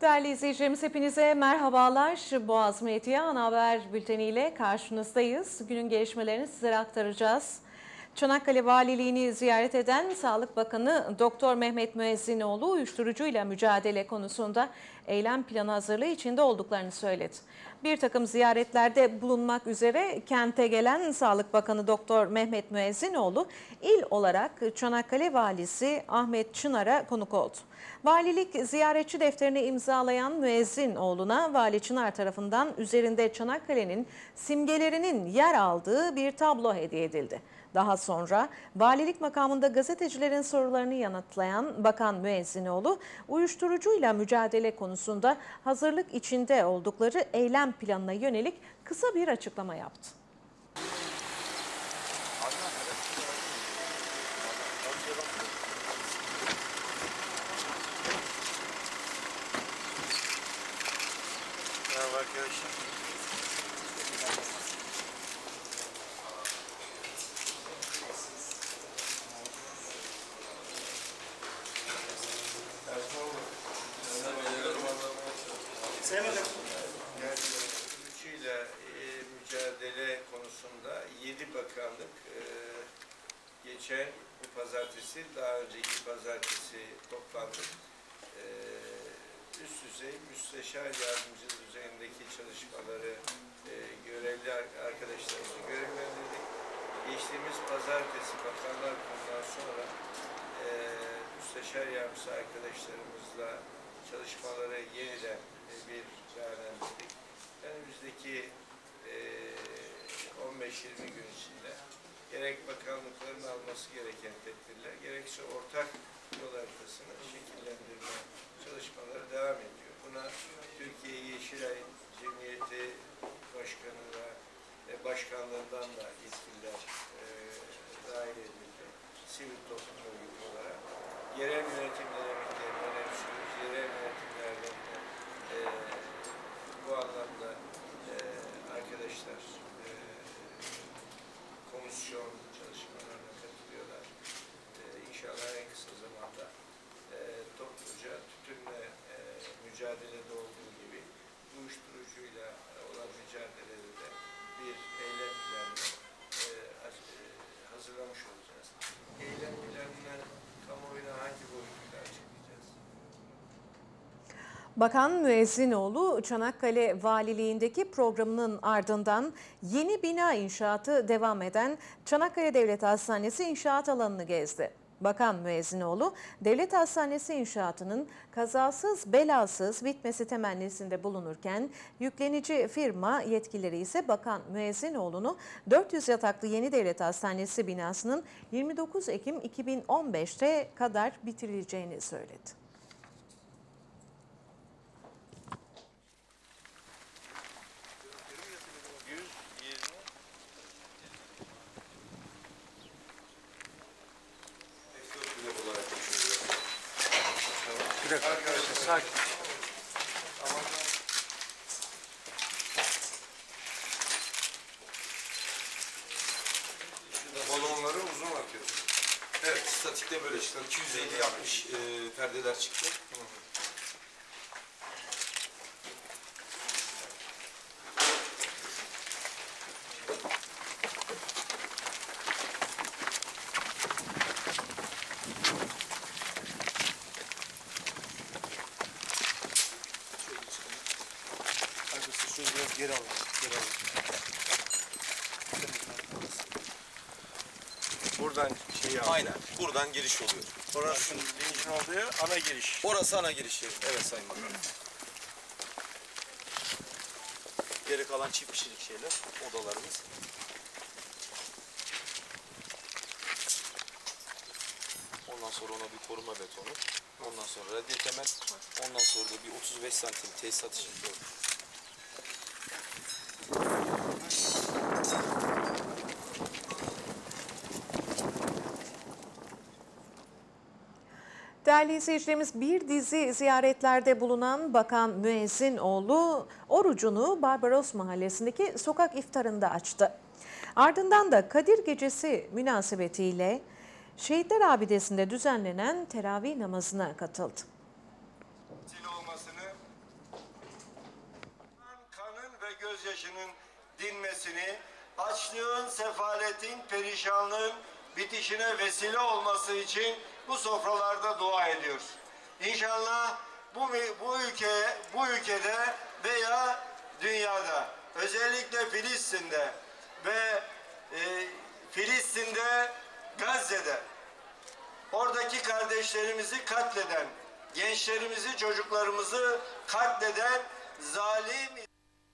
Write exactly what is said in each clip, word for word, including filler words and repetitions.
Değerli izleyicilerimiz hepinize merhabalar. Boğaz Medya Ana Haber Bülteni ile karşınızdayız. Günün gelişmelerini sizlere aktaracağız. Çanakkale Valiliğini ziyaret eden Sağlık Bakanı Doktor Mehmet Müezzinoğlu uyuşturucuyla mücadele konusunda eylem planı hazırlığı içinde olduklarını söyledi. Bir takım ziyaretlerde bulunmak üzere kente gelen Sağlık Bakanı Doktor Mehmet Müezzinoğlu il olarak Çanakkale Valisi Ahmet Çınar'a konuk oldu. Valilik ziyaretçi defterini imzalayan Müezzinoğlu'na Vali Çınar tarafından üzerinde Çanakkale'nin simgelerinin yer aldığı bir tablo hediye edildi. Daha sonra valilik makamında gazetecilerin sorularını yanıtlayan Bakan Müezzinoğlu, uyuşturucuyla mücadele konusunda hazırlık içinde oldukları eylem planına yönelik kısa bir açıklama yaptı. Merhaba arkadaşlar. Uyuşturucuyla e, mücadele konusunda yedi bakanlık e, geçen bu pazartesi, daha önceki pazartesi toplandık. E, üst düzey müsteşar yardımcılığı üzerindeki çalışmaları e, görevli arkadaşlarımızı görevlendirdik. Geçtiğimiz pazartesi bakanlar konudan sonra e, müsteşar yardımcısı arkadaşlarımızla çalışmaları yeniden e, bir değerlendirdik. Önümüzdeki e, on beş yirmi gün içinde gerek bakanlıkların alması gereken tedbirler, gerekse ortak yol haritasını şekillendirme çalışmaları devam ediyor. Buna Türkiye Yeşilay Cemiyeti Başkanı ve başkanlığından da yetkililer e, dahil edildi. Sivil toplum örgütü olarak. Yerel yönetimlerin önemsiyoruz. Yerel yönetimlerden de e, bu anlamda e, arkadaşlar e, komisyon çalışmalarına katılıyorlar. E, İnşallah en kısa zamanda e, topluca tütünle e, mücadelede olduğu gibi uyuşturucuyla olan mücadelede de bir eylem planı e, hazırlamış olacağız. Eylem planını kamuoyuna hangi boyutuyla açıklayacağız? Bakan Müezzinoğlu, Çanakkale Valiliğindeki programının ardından yeni bina inşaatı devam eden Çanakkale Devlet Hastanesi inşaat alanını gezdi. Bakan Müezzinoğlu, Devlet Hastanesi inşaatının kazasız belasız bitmesi temennisinde bulunurken, yüklenici firma yetkilileri ise Bakan Müezzinoğlu'nu dört yüz yataklı yeni Devlet Hastanesi binasının yirmi dokuz Ekim iki bin on beş'te kadar bitirileceğini söyledi. Bir dakika arkadaşlar, sakin. Balonları uzun atıyorsun. Evet, statikte böyle çıktı. iki yüz elli yapmış e, perdeler çıktı. Hı hı. Şöyle biraz geri alın. Geri alın. Buradan şey alın. Aynen, buradan giriş oluyor. Orası linçin olduğu ana giriş. Orası ana giriş yeri. Evet Sayın Bakanım. Geri kalan çift kişilik şeyler, odalarımız. Ondan sonra ona bir koruma betonu. Ondan sonra radyo temel. Ondan sonra da bir otuz beş santim tesisat işi. Değerli izleyicilerimiz, bir dizi ziyaretlerde bulunan Bakan Müezzinoğlu orucunu Barbaros Mahallesi'ndeki sokak iftarında açtı. Ardından da Kadir Gecesi münasebetiyle Şehitler Abidesi'nde düzenlenen teravih namazına katıldı. Olmasını gözyaşının dinmesini, açlığın, sefaletin, perişanlığın bitişine vesile olması için bu sofralarda dua ediyoruz. İnşallah bu bu ülke bu ülkede veya dünyada, özellikle Filistin'de ve e, Filistin'de, Gazze'de oradaki kardeşlerimizi katleden, gençlerimizi, çocuklarımızı katleden zalim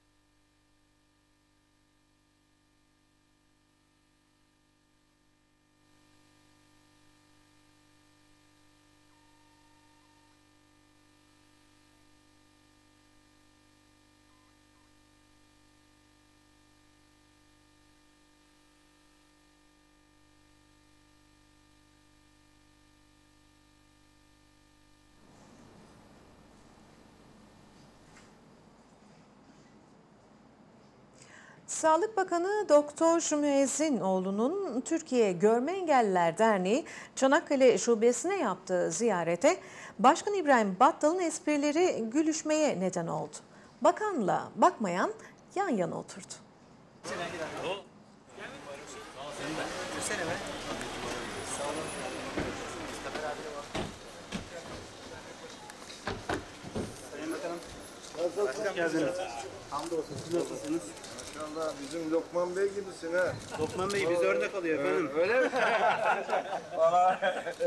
Sağlık Bakanı Doktor Müezzinoğlu'nun Türkiye Görme Engelliler Derneği Çanakkale Şubesi'ne yaptığı ziyarete Başkan İbrahim Battal'ın esprileri gülüşmeye neden oldu. Bakanla bakmayan yan yana oturdu. Hoş geldiniz. Hamdolsun. Siz nasılsınız? Maşallah bizim Lokman Bey gibisin ha. Lokman Bey bize örnek alıyor efendim. Öyle mi? Valla.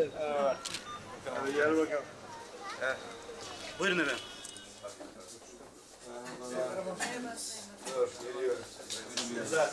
Gel bakalım. Buyurun efendim. Dur, geliyoruz. Güzel.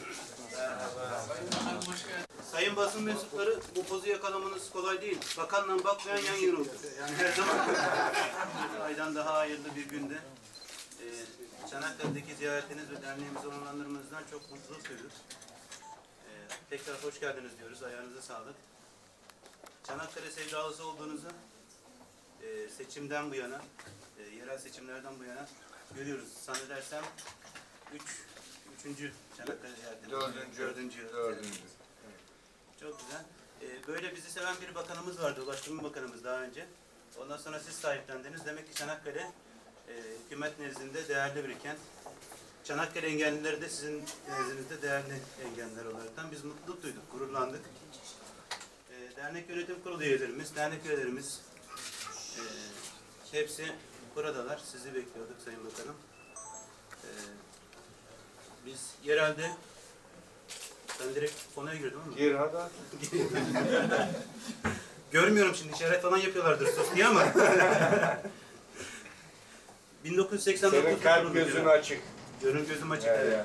Sayın basın mensupları, bu pozu yakalamanız kolay değil. Bakanla bakmayan yan yana oturur. Yani her zaman aydan daha hayırlı bir günde e, Çanakkale'deki ziyaretiniz ve derneğimizi onurlandırmanızdan çok mutluluk duyuyoruz. E, tekrar hoş geldiniz diyoruz. Ayağınıza sağlık. Çanakkale sevdalısı olduğunuzu e, seçimden bu yana, e, yerel seçimlerden bu yana görüyoruz. Zannedersem üç, üçüncü Çanakkale ziyaretiniz. Dördüncü. Dördüncü. Dördüncü. Çok güzel. Ee, böyle bizi seven bir bakanımız vardı, Ulaştırma Bakanımız daha önce. Ondan sonra siz sahiplendiniz. Demek ki Çanakkale e, hükümet nezdinde değerli bir kent. Çanakkale engellileri de sizin nezdinizde değerli engelliler olaraktan biz mutluluk duyduk, gururlandık. E, dernek yönetim kurulu üyelerimiz, dernek üyelerimiz e, hepsi buradalar. Sizi bekliyorduk Sayın Bakanım. E, biz yerelde ben direkt konuya girdim ama. Gir hadi. Görmüyorum şimdi, işaret falan yapıyorlardır sus diye ama. bin dokuz yüz seksen dokuz Senin kalp gözün açık. Görün gözüm açık. Evet, Evet. yani.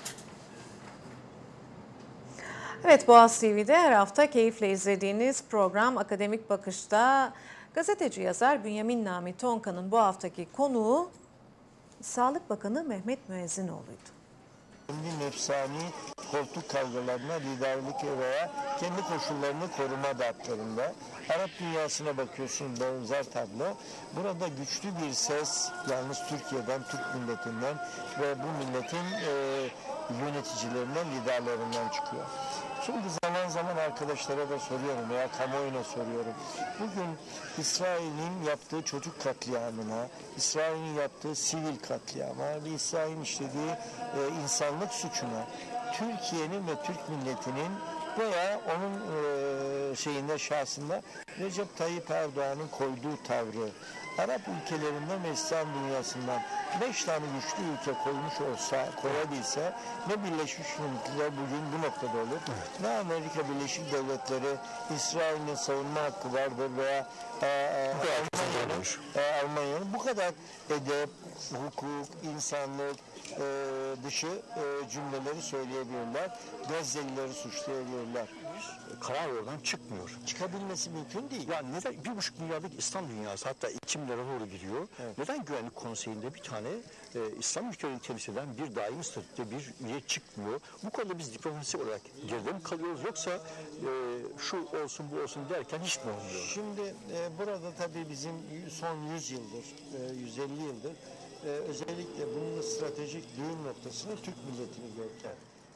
Evet, Boğaz T V'de her hafta keyifle izlediğiniz program Akademik Bakış'ta gazeteci yazar Bünyamin Nami Tonka'nın bu haftaki konuğu Sağlık Bakanı Mehmet Müezzinoğlu'ydu. Kendi nefsani koltuk kavgalarına liderlik veya kendi koşullarını koruma dertlerinde. Arap dünyasına bakıyorsun, benzer tablo. Burada güçlü bir ses, yalnız Türkiye'den, Türk milletinden ve bu milletin e, yöneticilerinden, liderlerinden çıkıyor. Şimdi zaman zaman arkadaşlara da soruyorum veya kamuoyuna soruyorum. Bugün İsrail'in yaptığı çocuk katliamına, İsrail'in yaptığı sivil katliama ve İsrail'in işlediği e, insanlık suçuna Türkiye'nin ve Türk milletinin veya onun e, şeyinde şahsında Recep Tayyip Erdoğan'ın koyduğu tavrı, Arap ülkelerinden ve İslam dünyasından beş tane güçlü ülke koymuş olsa, koyabilse ne Birleşmiş Milletler bugün bu noktada olur, evet. Ne Amerika Birleşik Devletleri, İsrail'in savunma hakkı vardır veya e, e, Almanya'nın e, Almanya'nın bu kadar edep, hukuk, insanlık e, dışı e, cümleleri söyleyebilirler, Gazze'lileri suçlayabilirler. Karar oradan çıkmıyor. Çıkabilmesi mümkün değil. Yani neden bir buçuk milyarlık İslam dünyası hatta iki milyara doğru gidiyor. Evet. Neden Güvenlik Konseyi'nde bir tane e, İslam ülkeleri temsil eden bir daimi statüde bir üye çıkmıyor? Bu konuda biz diplomasi olarak geride mi kalıyoruz yoksa e, şu olsun bu olsun derken hiç mi olmuyor? Şimdi e, burada tabii bizim son yüz yıldır, e, yüz elli yıldır e, özellikle bunun stratejik düğüm noktasını Türk milletini gördük.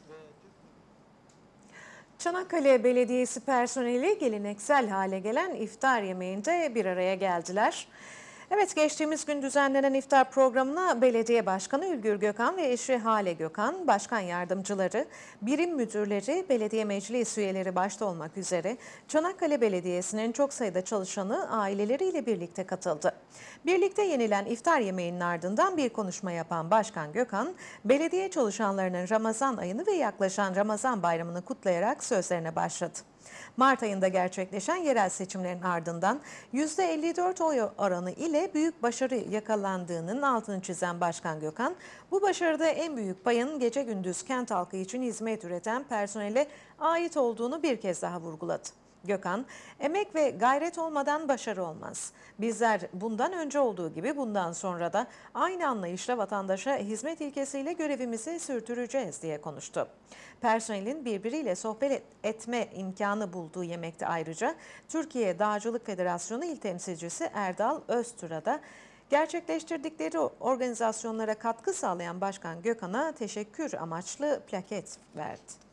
Çanakkale Belediyesi personeli geleneksel hale gelen iftar yemeğinde bir araya geldiler. Evet, geçtiğimiz gün düzenlenen iftar programına Belediye Başkanı Ülgür Gökhan ve eşi Hale Gökhan, başkan yardımcıları, birim müdürleri, belediye meclis üyeleri başta olmak üzere Çanakkale Belediyesi'nin çok sayıda çalışanı aileleriyle birlikte katıldı. Birlikte yenilen iftar yemeğinin ardından bir konuşma yapan Başkan Gökhan, belediye çalışanlarının Ramazan ayını ve yaklaşan Ramazan bayramını kutlayarak sözlerine başladı. Mart ayında gerçekleşen yerel seçimlerin ardından yüzde elli dört oy oranı ile büyük başarı yakalandığının altını çizen Başkan Gökhan, bu başarıda en büyük payın gece gündüz kent halkı için hizmet üreten personele ait olduğunu bir kez daha vurguladı. Gökhan, emek ve gayret olmadan başarı olmaz. Bizler bundan önce olduğu gibi bundan sonra da aynı anlayışla vatandaşa hizmet ilkesiyle görevimizi sürdüreceğiz diye konuştu. Personelin birbiriyle sohbet etme imkanı bulduğu yemekte ayrıca Türkiye Dağcılık Federasyonu İl Temsilcisi Erdal Öztürk'e da gerçekleştirdikleri organizasyonlara katkı sağlayan Başkan Gökhan'a teşekkür amaçlı plaket verdi.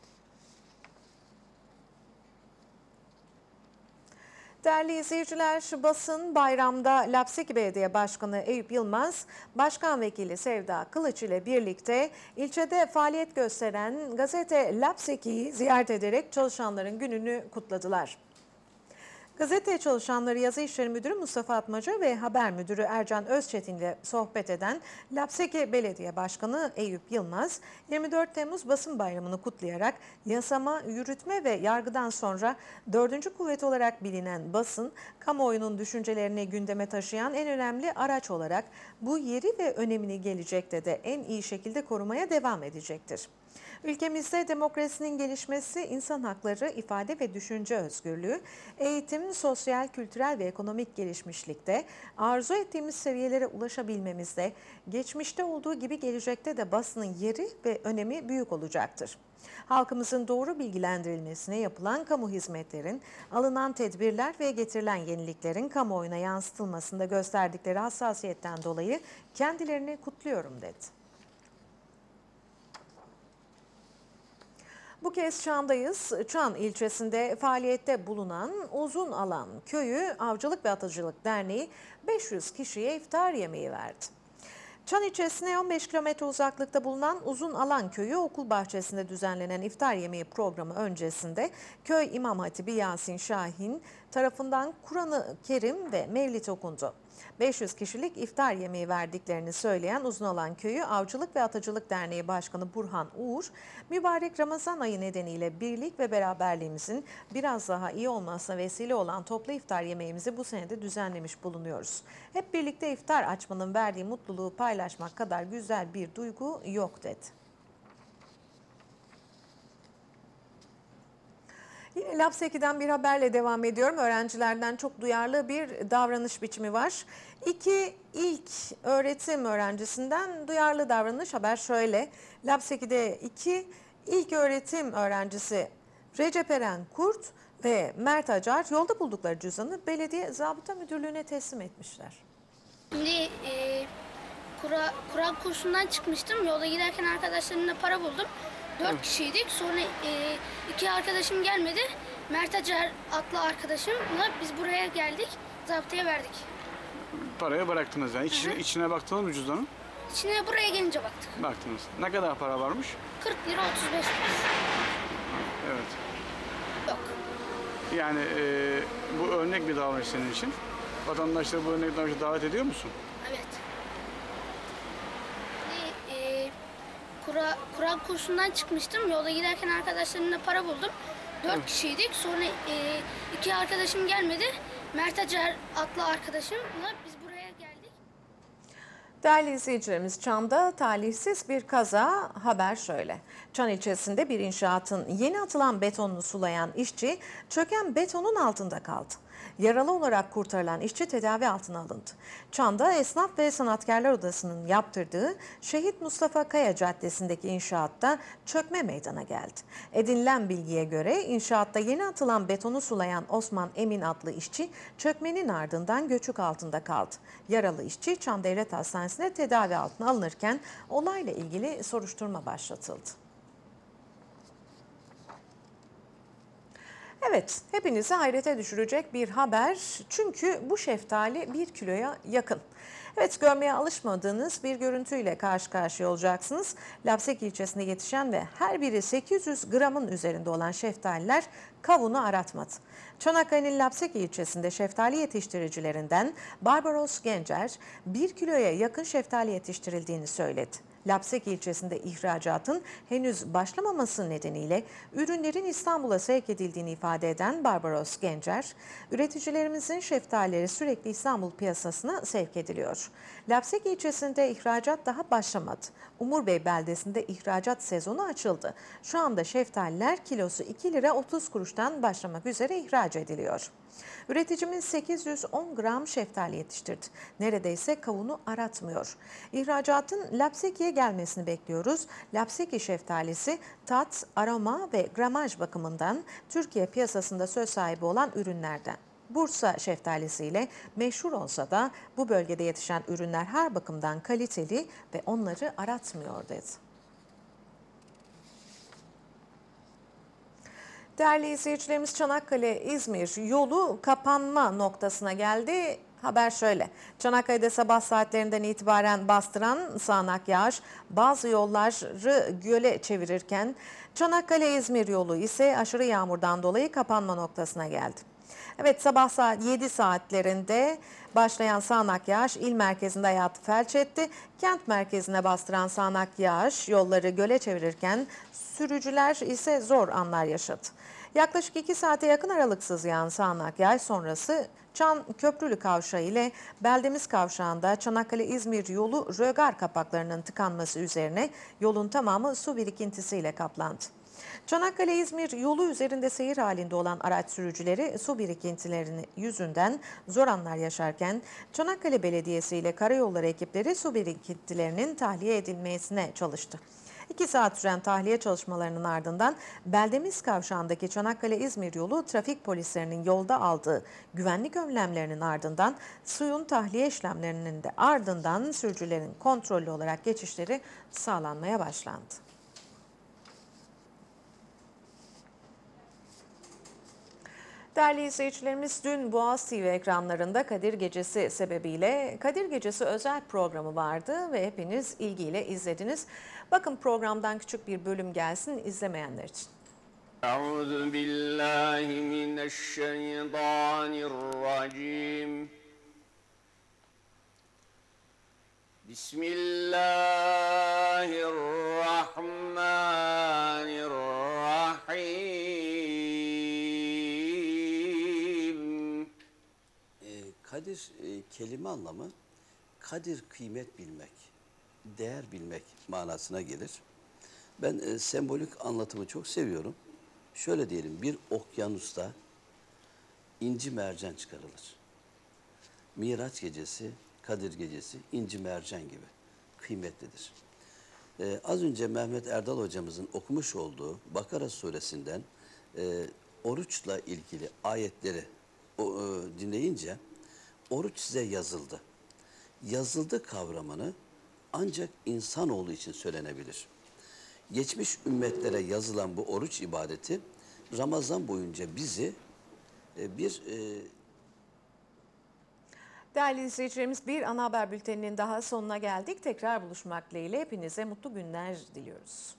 Değerli izleyiciler, basın bayramda Lapseki Belediye Başkanı Eyüp Yılmaz, Başkan Vekili Sevda Kılıç ile birlikte ilçede faaliyet gösteren gazete Lapseki'yi ziyaret ederek çalışanların gününü kutladılar. Gazete çalışanları Yazı İşleri Müdürü Mustafa Atmaca ve Haber Müdürü Ercan Özçetin ile sohbet eden Lapseki Belediye Başkanı Eyüp Yılmaz, yirmi dört Temmuz Basın Bayramı'nı kutlayarak yasama, yürütme ve yargıdan sonra dördüncü kuvvet olarak bilinen basın, kamuoyunun düşüncelerini gündeme taşıyan en önemli araç olarak bu yeri ve önemini gelecekte de en iyi şekilde korumaya devam edecektir. Ülkemizde demokrasinin gelişmesi, insan hakları, ifade ve düşünce özgürlüğü, eğitim, sosyal, kültürel ve ekonomik gelişmişlikte arzu ettiğimiz seviyelere ulaşabilmemizde, geçmişte olduğu gibi gelecekte de basının yeri ve önemi büyük olacaktır. Halkımızın doğru bilgilendirilmesine yapılan kamu hizmetlerin, alınan tedbirler ve getirilen yeniliklerin kamuoyuna yansıtılmasında gösterdikleri hassasiyetten dolayı kendilerini kutluyorum dedi. Bu kez Çan'dayız. Çan ilçesinde faaliyette bulunan Uzun Alan Köyü Avcılık ve Atıcılık Derneği beş yüz kişiye iftar yemeği verdi. Çan ilçesine on beş kilometre uzaklıkta bulunan Uzun Alan Köyü okul bahçesinde düzenlenen iftar yemeği programı öncesinde köy İmam Hatibi Yasin Şahin tarafından Kur'an-ı Kerim ve Mevlid okundu. beş yüz kişilik iftar yemeği verdiklerini söyleyen Uzunalan Köyü Avcılık ve Atıcılık Derneği Başkanı Burhan Uğur, mübarek Ramazan ayı nedeniyle birlik ve beraberliğimizin biraz daha iyi olmasına vesile olan toplu iftar yemeğimizi bu sene de düzenlemiş bulunuyoruz. Hep birlikte iftar açmanın verdiği mutluluğu paylaşmak kadar güzel bir duygu yok dedi. Yine Lapseki'den bir haberle devam ediyorum. Öğrencilerden çok duyarlı bir davranış biçimi var. İki ilk öğretim öğrencisinden duyarlı davranış haber şöyle. Lapseki'de iki ilk öğretim öğrencisi Recep Eren Kurt ve Mert Acar yolda buldukları cüzdanı belediye zabıta müdürlüğüne teslim etmişler. Şimdi e, Kura, Kur'an kursundan çıkmıştım. Yolda giderken arkadaşlarımla para buldum. Dört kişiydik. Sonra e, iki arkadaşım gelmedi. Mert Acar adlı arkadaşımla biz buraya geldik. Zabıtaya verdik. Parayı bıraktınız yani. İç, içine baktınız mı cüzdanın? İçine buraya gelince baktık. Baktınız. Ne kadar para varmış? kırk lira otuz beş kuruş. Evet. Yok. Yani e, bu örnek bir davranış senin için. Vatandaşları bu örnek davranışa davet ediyor musun? Evet. Şimdi e, Kura, Kur'an kursundan çıkmıştım. Yolda giderken arkadaşlarımla para buldum. Dört kişiydik. Sonra e, iki arkadaşım gelmedi. Mert Acar adlı arkadaşımla biz buraya geldik. Değerli izleyicilerimiz, Çan'da talihsiz bir kaza, haber şöyle. Çan ilçesinde bir inşaatın yeni atılan betonunu sulayan işçi çöken betonun altında kaldı. Yaralı olarak kurtarılan işçi tedavi altına alındı. Çan'da Esnaf ve Sanatkarlar Odası'nın yaptırdığı Şehit Mustafa Kaya Caddesi'ndeki inşaatta çökme meydana geldi. Edinilen bilgiye göre inşaatta yeni atılan betonu sulayan Osman Emin adlı işçi çökmenin ardından göçük altında kaldı. Yaralı işçi Çan Devlet Hastanesi'ne tedavi altına alınırken olayla ilgili soruşturma başlatıldı. Evet, hepinizi hayrete düşürecek bir haber. Çünkü bu şeftali bir kiloya yakın. Evet, görmeye alışmadığınız bir görüntüyle karşı karşıya olacaksınız. Lapseki ilçesinde yetişen ve her biri sekiz yüz gramın üzerinde olan şeftaliler kavunu aratmadı. Çanakkale'nin Lapseki ilçesinde şeftali yetiştiricilerinden Barbaros Gencer bir kiloya yakın şeftali yetiştirildiğini söyledi. Lapseki ilçesinde ihracatın henüz başlamaması nedeniyle ürünlerin İstanbul'a sevk edildiğini ifade eden Barbaros Gencer, üreticilerimizin şeftalileri sürekli İstanbul piyasasına sevk ediliyor. Lapseki ilçesinde ihracat daha başlamadı. Umurbey beldesinde ihracat sezonu açıldı. Şu anda şeftaliler kilosu iki lira otuz kuruştan başlamak üzere ihraç ediliyor. Üreticimiz sekiz yüz on gram şeftali yetiştirdi. Neredeyse kavunu aratmıyor. İhracatın Lapseki'ye gelmesini bekliyoruz. Lapseki şeftalisi tat, aroma ve gramaj bakımından Türkiye piyasasında söz sahibi olan ürünlerden. Bursa şeftalisiyle meşhur olsa da bu bölgede yetişen ürünler her bakımdan kaliteli ve onları aratmıyor dedi. Değerli izleyicilerimiz, Çanakkale-İzmir yolu kapanma noktasına geldi. Haber şöyle: Çanakkale'de sabah saatlerinden itibaren bastıran sağanak yağış bazı yolları göle çevirirken Çanakkale-İzmir yolu ise aşırı yağmurdan dolayı kapanma noktasına geldi. Evet, sabah saat yedi saatlerinde başlayan sağanak yağış il merkezinde hayatı felç etti. Kent merkezine bastıran sağanak yağış yolları göle çevirirken sürücüler ise zor anlar yaşadı. Yaklaşık iki saate yakın aralıksız yağan sağanak yağış sonrası Çan Köprülü Kavşağı ile Beldemiz Kavşağı'nda Çanakkale-İzmir yolu rögar kapaklarının tıkanması üzerine yolun tamamı su birikintisiyle kaplandı. Çanakkale-İzmir yolu üzerinde seyir halinde olan araç sürücüleri su birikintilerinin yüzünden zor anlar yaşarken Çanakkale Belediyesi ile karayolları ekipleri su birikintilerinin tahliye edilmesine çalıştı. İki saat süren tahliye çalışmalarının ardından Beldemiz Kavşağı'ndaki Çanakkale-İzmir yolu trafik polislerinin yolda aldığı güvenlik önlemlerinin ardından suyun tahliye işlemlerinin de ardından sürücülerin kontrollü olarak geçişleri sağlanmaya başlandı. Değerli izleyicilerimiz, dün Boğaz T V ekranlarında Kadir Gecesi sebebiyle Kadir Gecesi özel programı vardı ve hepiniz ilgiyle izlediniz. Bakın, programdan küçük bir bölüm gelsin izlemeyenler için. Euzu billahi mineşşeytanirracim. Bismillahirrahmanirrahim. Kadir e, kelime anlamı kadir kıymet bilmek, değer bilmek manasına gelir. Ben e, sembolik anlatımı çok seviyorum. Şöyle diyelim, bir okyanusta inci mercan çıkarılır. Miraç gecesi, Kadir gecesi inci mercan gibi kıymetlidir. Ee, az önce Mehmet Erdal hocamızın okumuş olduğu Bakara suresinden e, oruçla ilgili ayetleri o, e, dinleyince oruç size yazıldı. Yazıldı kavramını ancak insanoğlu için söylenebilir. Geçmiş ümmetlere yazılan bu oruç ibadeti Ramazan boyunca bizi e, bir... E, Değerli izleyicilerimiz, bir ana haber bülteninin daha sonuna geldik. Tekrar buluşmak dileğiyle hepinize mutlu günler diliyoruz.